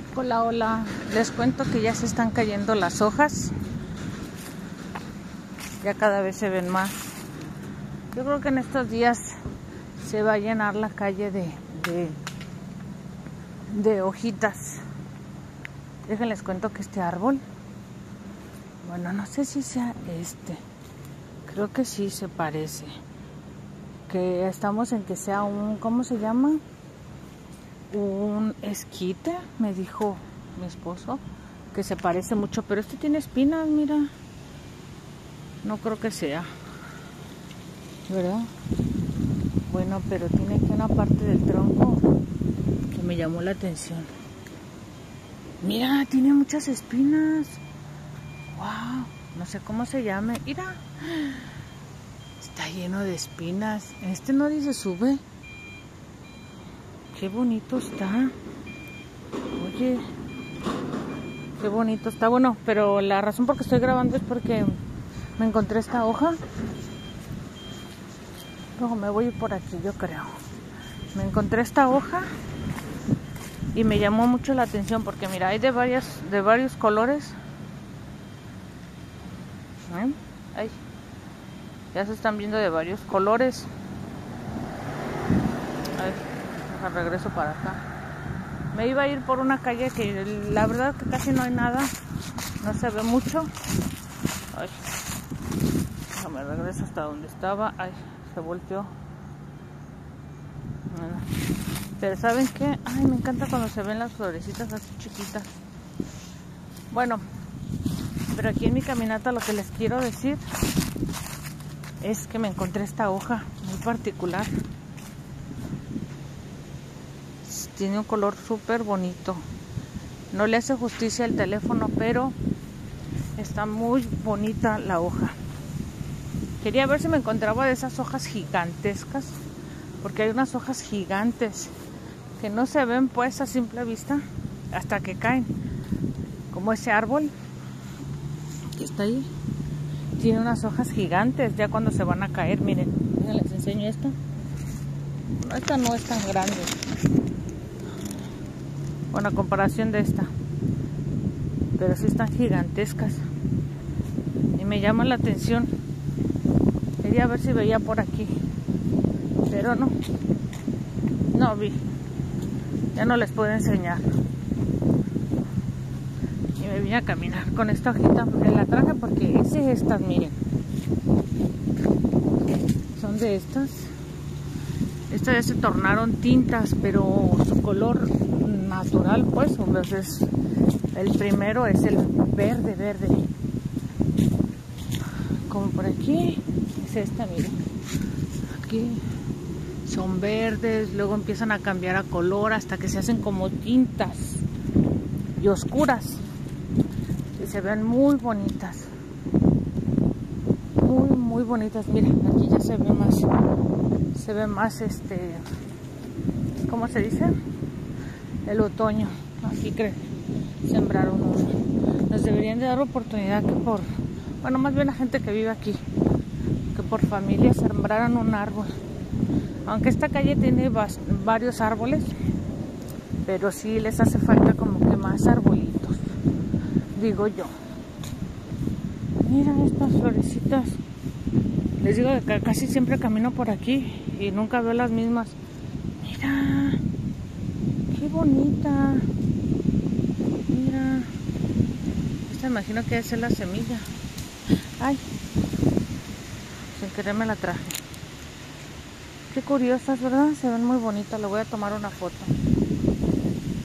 Hola, hola. Les cuento que ya se están cayendo las hojas. Ya cada vez se ven más. Yo creo que en estos días se va a llenar la calle de hojitas. Déjenles cuento que este árbol, bueno, no sé si sea este. Creo que sí se parece. Que estamos en que sea un, ¿cómo se llama? Un esquite, me dijo mi esposo, que se parece mucho, pero este tiene espinas, mira. No creo que sea, ¿verdad? Bueno, pero tiene aquí una parte del tronco que me llamó la atención. Mira, tiene muchas espinas. Wow, no sé cómo se llame. Mira, está lleno de espinas. Este no dice sube. Qué bonito está. Oye, qué bonito está. Bueno, pero la razón por que estoy grabando es porque me encontré esta hoja. Luego me voy por aquí, yo creo. Me encontré esta hoja y me llamó mucho la atención porque mira, hay de varios colores. Ay, ya se están viendo de varios colores. Ay, regreso para acá. Me iba a ir por una calle que la verdad que casi no hay nada, no se ve mucho. Ay, déjame regreso hasta donde estaba. Ay, se volteó. Bueno, pero ¿saben qué? Ay, me encanta cuando se ven las florecitas así chiquitas. Bueno, pero aquí en mi caminata lo que les quiero decir es que me encontré esta hoja muy particular. Tiene un color súper bonito. No le hace justicia el teléfono, pero está muy bonita la hoja. Quería ver si me encontraba de esas hojas gigantescas, porque hay unas hojas gigantes que no se ven pues a simple vista hasta que caen. Como ese árbol que está ahí, tiene unas hojas gigantes ya cuando se van a caer. Miren, les enseño esta. Esta no es tan grande, bueno, a comparación de esta, pero sí están gigantescas y me llama la atención. Quería ver si veía por aquí, pero no vi, ya no les puedo enseñar. Y me vine a caminar con esta hojita, me la traje porque es de estas, miren, son de estas. Estas ya se tornaron tintas, pero su color natural pues, entonces el primero es el verde, como por aquí es esta, miren, aquí son verdes, luego empiezan a cambiar a color hasta que se hacen como tintas y oscuras y se ven muy bonitas, muy bonitas. Miren, aquí ya se ve más ¿cómo se dice? El otoño. Aquí sembraron uno. Nos deberían de dar oportunidad que bueno, más bien la gente que vive aquí, que por familia sembraran un árbol. Aunque esta calle tiene varios árboles, pero sí les hace falta como que más arbolitos, digo yo. Mira estas florecitas. Les digo que casi siempre camino por aquí y nunca veo las mismas. Mira, qué bonita. Mira, esta imagino que debe ser la semilla. Ay, sin querer me la traje. Qué curiosas, ¿verdad? Se ven muy bonitas. Le voy a tomar una foto.